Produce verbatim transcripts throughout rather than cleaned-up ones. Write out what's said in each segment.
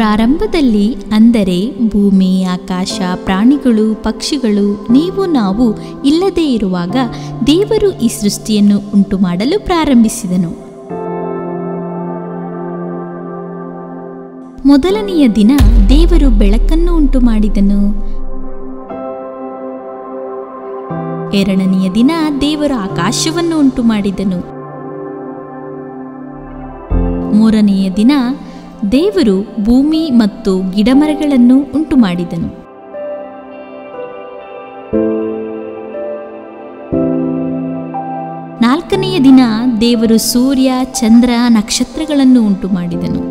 ಪ್ರಾರಂಭದಲ್ಲಿ, ಅಂದರೆ ಭೂಮಿ, ಆಕಾಶ, ಪ್ರಾಣಿಗಳು, ಪಕ್ಷಿಗಳು, ನೀವು ನಾವು ಇಲ್ಲದೇ ಇರುವಾಗ ದೇವರು ಈ ಸೃಷ್ಟಿಯನ್ನು ಉಂಟು ಮಾಡಲು ಪ್ರಾರಂಭಿಸಿದನು. ಮೊದಲನೆಯ ದಿನ ದೇವರು ಬೆಳಕನ್ನು ಉಂಟು ಮಾಡಿದನು. ಎರಡನೆಯ ದಿನ ದೇವರು ಆಕಾಶವನ್ನು ಉಂಟು ಮಾಡಿದನು. ಮೂರನೆಯ ದಿನ ದೇವರು ಭೂಮಿ ಮತ್ತು ಗಿಡಮರಗಳನ್ನು ಉಂಟು ಮಾಡಿದನು. ನಾಲ್ಕನೆಯ ದಿನ ದೇವರು ಸೂರ್ಯ, ಚಂದ್ರ, ನಕ್ಷತ್ರಗಳನ್ನು ಉಂಟು ಮಾಡಿದನು.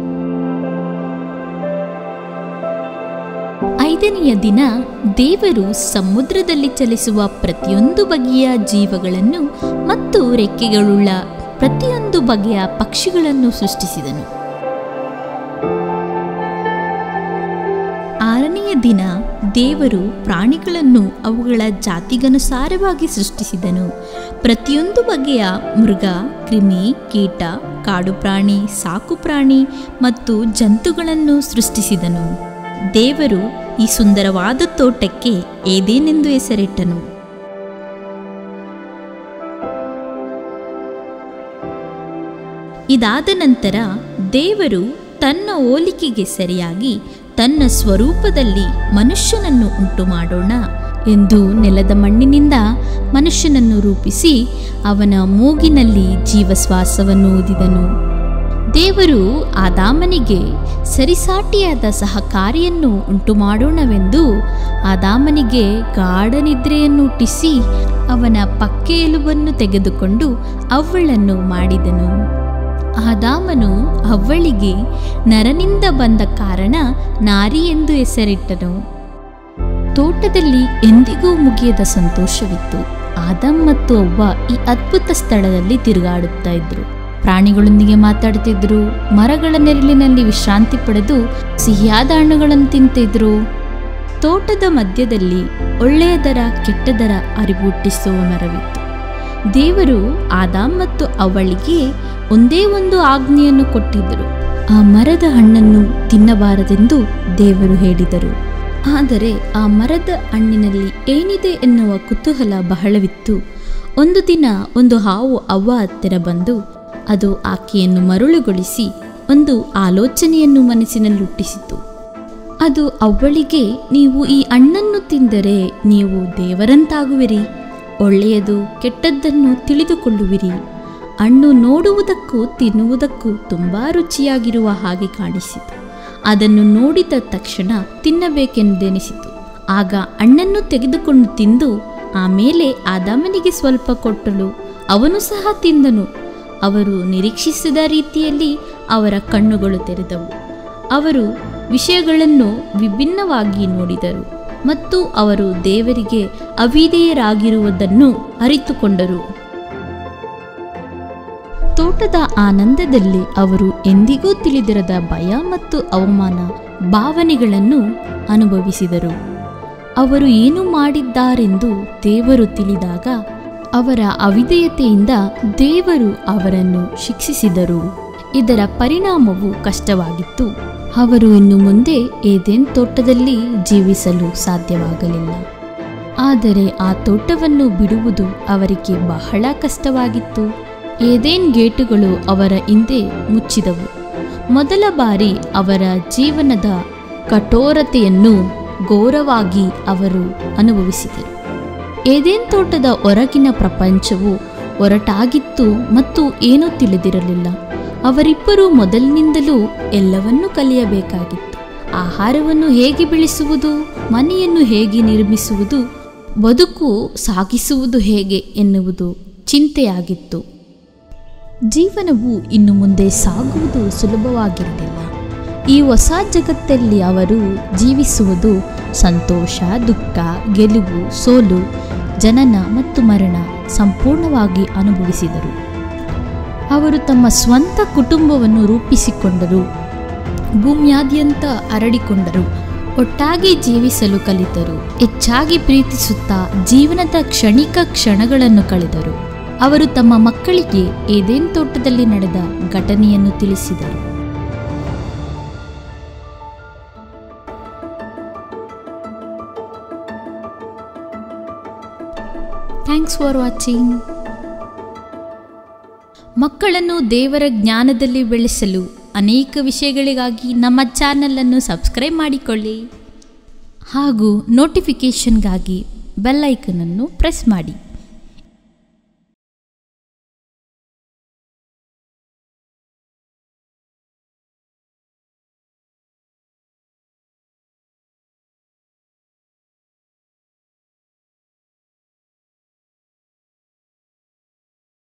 ಐದನೆಯ ದಿನ ದೇವರು ಸಮುದ್ರದಲ್ಲಿ ಚಲಿಸುವ ಪ್ರತಿಯೊಂದು ಬಗೆಯ ಜೀವಗಳನ್ನು ಮತ್ತು ರೆಕ್ಕೆಗಳುಳ್ಳ ಪ್ರತಿಯೊಂದು ಬಗೆಯ ಪಕ್ಷಿಗಳನ್ನು ಸೃಷ್ಟಿಸಿದನು. ಆರನೆಯ ದಿನ ದೇವರು ಪ್ರಾಣಿಗಳನ್ನು ಅವುಗಳ ಜಾತಿಗನುಸಾರವಾಗಿ ಸೃಷ್ಟಿಸಿದನು. ಪ್ರತಿಯೊಂದು ಬಗೆಯ ಮೃಗ, ಕ್ರಿಮಿ, ಕೀಟ, ಕಾಡು ಪ್ರಾಣಿ, ಸಾಕು ಪ್ರಾಣಿ ಮತ್ತು ಜಂತುಗಳನ್ನು ಸೃಷ್ಟಿಸಿದನು. ದೇವರು ಈ ಸುಂದರವಾದ ತೋಟಕ್ಕೆ ಏದೇನೆಂದು ಹೆಸರಿಟ್ಟನು. ಇದಾದ ನಂತರ ದೇವರು ತನ್ನ ಹೋಲಿಕೆಗೆ ಸರಿಯಾಗಿ ತನ್ನ ಸ್ವರೂಪದಲ್ಲಿ ಮನುಷ್ಯನನ್ನು ಉಂಟು ಮಾಡೋಣ ಎಂದು ನೆಲದ ಮಣ್ಣಿನಿಂದ ಮನುಷ್ಯನನ್ನು ರೂಪಿಸಿ ಅವನ ಮೂಗಿನಲ್ಲಿ ಜೀವಶ್ವಾಸವನ್ನು ಊದಿದನು. ದೇವರು ಆದಾಮನಿಗೆ ಸರಿಸಾಟಿಯಾದ ಸಹಕಾರಿಯನ್ನು ಉಂಟು ಮಾಡೋಣವೆಂದು ಆದಾಮನಿಗೆ ಗಾಢ ನಿದ್ರೆಯನ್ನು ಹುಟ್ಟಿಸಿ ಅವನ ಪಕ್ಕೆ ಎಲುಬನ್ನು ತೆಗೆದುಕೊಂಡು ಅವ್ವಳನ್ನು ಮಾಡಿದನು. ಆದಾಮನು ಅವ್ವಳಿಗೆ ನರನಿಂದ ಬಂದ ಕಾರಣ ನಾರಿ ಎಂದು ಹೆಸರಿಟ್ಟನು. ತೋಟದಲ್ಲಿ ಎಂದಿಗೂ ಮುಗಿಯದ ಸಂತೋಷವಿತ್ತು. ಆದಾಮ್ ಮತ್ತು ಅವ್ವ ಈ ಅದ್ಭುತ ಸ್ಥಳದಲ್ಲಿ ತಿರುಗಾಡುತ್ತಾ ಇದ್ರು. ಪ್ರಾಣಿಗಳೊಂದಿಗೆ ಮಾತಾಡ್ತಿದ್ರು. ಮರಗಳ ನೆರಳಿನಲ್ಲಿ ವಿಶ್ರಾಂತಿ ಪಡೆದು ಸಿಹಿಯಾದ ಹಣ್ಣುಗಳನ್ನು ತಿಂತಿದ್ರು. ತೋಟದ ಮಧ್ಯದಲ್ಲಿ ಒಳ್ಳೆಯದರ ಕೆಟ್ಟದರ ಅರಿವು ಹುಟ್ಟಿಸುವ ಮರವಿತ್ತು. ದೇವರು ಆದಾಮ್ ಮತ್ತು ಅವಳಿಗೆ ಒಂದೇ ಒಂದು ಆಜ್ಞೆಯನ್ನು ಕೊಟ್ಟಿದ್ದರು. ಆ ಮರದ ಹಣ್ಣನ್ನು ತಿನ್ನಬಾರದೆಂದು ದೇವರು ಹೇಳಿದರು. ಆದರೆ ಆ ಮರದ ಹಣ್ಣಿನಲ್ಲಿ ಏನಿದೆ ಎನ್ನುವ ಕುತೂಹಲ ಬಹಳವಿತ್ತು. ಒಂದು ದಿನ ಒಂದು ಹಾವು ಅವ್ವ ಹತ್ತಿರ ಬಂದು ಅದು ಆಕೆಯನ್ನು ಮರುಳುಗೊಳಿಸಿ ಒಂದು ಆಲೋಚನೆಯನ್ನು ಮನಸ್ಸಿನಲ್ಲಿ ಹುಟ್ಟಿಸಿತು. ಅದು ಅವ್ವಳಿಗೆ, ನೀವು ಈ ಹಣ್ಣನ್ನು ತಿಂದರೆ ನೀವು ದೇವರಂತಾಗುವಿರಿ, ಒಳ್ಳೆಯದು ಕೆಟ್ಟದ್ದನ್ನು ತಿಳಿದುಕೊಳ್ಳುವಿರಿ. ಹಣ್ಣು ನೋಡುವುದಕ್ಕೂ ತಿನ್ನುವುದಕ್ಕೂ ತುಂಬ ರುಚಿಯಾಗಿರುವ ಹಾಗೆ ಕಾಣಿಸಿತು. ಅದನ್ನು ನೋಡಿದ ತಕ್ಷಣ ತಿನ್ನಬೇಕೆಂದೆನಿಸಿತು. ಆಗ ಹಣ್ಣನ್ನು ತೆಗೆದುಕೊಂಡು ತಿಂದು ಆಮೇಲೆ ಆದಾಮನಿಗೆ ಸ್ವಲ್ಪ ಕೊಟ್ಟಳು. ಅವನು ಸಹ ತಿಂದನು. ಅವರು ನಿರೀಕ್ಷಿಸಿದ ರೀತಿಯಲ್ಲಿ ಅವರ ಕಣ್ಣುಗಳು ತೆರೆದವು. ಅವರು ವಿಷಯಗಳನ್ನು ವಿಭಿನ್ನವಾಗಿ ನೋಡಿದರು ಮತ್ತು ಅವರು ದೇವರಿಗೆ ಅವಿಧೇಯರಾಗಿರುವುದನ್ನು ಅರಿತುಕೊಂಡರು. ತೋಟದ ಆನಂದದಲ್ಲಿ ಅವರು ಎಂದಿಗೂ ತಿಳಿದಿರದ ಭಯ ಮತ್ತು ಅವಮಾನ ಭಾವನೆಗಳನ್ನು ಅನುಭವಿಸಿದರು. ಅವರು ಏನು ಮಾಡಿದ್ದಾರೆಂದು ದೇವರು ತಿಳಿದಾಗ ಅವರ ಅವಿಧೇಯತೆಯಿಂದ ದೇವರು ಅವರನ್ನು ಶಿಕ್ಷಿಸಿದರು. ಇದರ ಪರಿಣಾಮವು ಕಷ್ಟವಾಗಿತ್ತು. ಅವರು ಇನ್ನು ಮುಂದೆ ಏದೇನ್ ತೋಟದಲ್ಲಿ ಜೀವಿಸಲು ಸಾಧ್ಯವಾಗಲಿಲ್ಲ. ಆದರೆ ಆ ತೋಟವನ್ನು ಬಿಡುವುದು ಅವರಿಗೆ ಬಹಳ ಕಷ್ಟವಾಗಿತ್ತು. ಏದೇನ್ ಗೇಟುಗಳು ಅವರ ಹಿಂದೆ ಮುಚ್ಚಿದವು. ಮೊದಲ ಬಾರಿ ಅವರ ಜೀವನದ ಕಠೋರತೆಯನ್ನು ಘೋರವಾಗಿ ಅವರು ಅನುಭವಿಸಿದರು. ಏದೇನ್ ತೋಟದ ಹೊರಗಿನ ಪ್ರಪಂಚವು ಒರಟಾಗಿತ್ತು ಮತ್ತು ಏನೂ ತಿಳಿದಿರಲಿಲ್ಲ. ಅವರಿಬ್ಬರೂ ಮೊದಲಿನಿಂದಲೂ ಎಲ್ಲವನ್ನೂ ಕಲಿಯಬೇಕಾಗಿತ್ತು. ಆಹಾರವನ್ನು ಹೇಗೆ ಬೆಳೆಸುವುದು, ಮನೆಯನ್ನು ಹೇಗೆ ನಿರ್ಮಿಸುವುದು, ಬದುಕು ಸಾಗಿಸುವುದು ಹೇಗೆ ಎನ್ನುವುದು ಚಿಂತೆಯಾಗಿತ್ತು. ಜೀವನವು ಇನ್ನು ಮುಂದೆ ಸಾಗುವುದು ಸುಲಭವಾಗಿರಲಿಲ್ಲ. ಈ ಹೊಸ ಜಗತ್ತಲ್ಲಿ ಅವರು ಜೀವಿಸುವುದು ಸಂತೋಷ, ದುಃಖ, ಗೆಲುವು, ಸೋಲು, ಜನನ ಮತ್ತು ಮರಣ ಸಂಪೂರ್ಣವಾಗಿ ಅನುಭವಿಸಿದರು. ಅವರು ತಮ್ಮ ಸ್ವಂತ ಕುಟುಂಬವನ್ನು ರೂಪಿಸಿಕೊಂಡರು. ಭೂಮಿಯಾದ್ಯಂತ ಹರಡಿಕೊಂಡರು. ಒಟ್ಟಾಗಿ ಜೀವಿಸಲು ಕಲಿತರು. ಹೆಚ್ಚಾಗಿ ಪ್ರೀತಿಸುತ್ತಾ ಜೀವನದ ಕ್ಷಣಿಕ ಕ್ಷಣಗಳನ್ನು ಕಳೆದರು. ಅವರು ತಮ್ಮ ಮಕ್ಕಳಿಗೆ ಏದೇನ್ ತೋಟದಲ್ಲಿ ನಡೆದ ಘಟನೆಯನ್ನು ತಿಳಿಸಿದರು. Thanks for watching. ಮಕ್ಕಳನ್ನು ದೇವರ ಜ್ಞಾನದಲ್ಲಿ ಬೆಳೆಸಲು ಅನೇಕ ವಿಷಯಗಳಿಗಾಗಿ ನಮ್ಮ ಚಾನಲನ್ನು ಸಬ್ಸ್ಕ್ರೈಬ್ ಮಾಡಿಕೊಳ್ಳಿ ಹಾಗೂ ನೋಟಿಫಿಕೇಷನ್ಗಾಗಿ ಬೆಲ್ ಐಕನನ್ನು ಪ್ರೆಸ್ ಮಾಡಿ.